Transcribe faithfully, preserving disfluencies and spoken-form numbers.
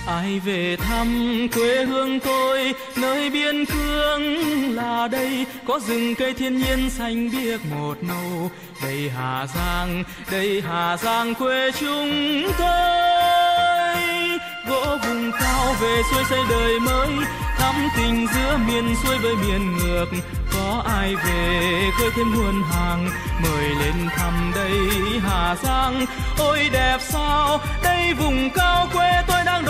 Ai về thăm quê hương tôi, nơi biên cương là đây, có rừng cây thiên nhiên xanh biếc một màu. Đây Hà Giang, đây Hà Giang quê chúng tôi. Gỗ vùng cao về xuôi xây đời mới, thắm tình giữa miền xuôi với miền ngược. Có ai về khơi thêm nguồn hàng, mời lên thăm đây Hà Giang. Ôi đẹp sao, đây vùng cao quê tôi đang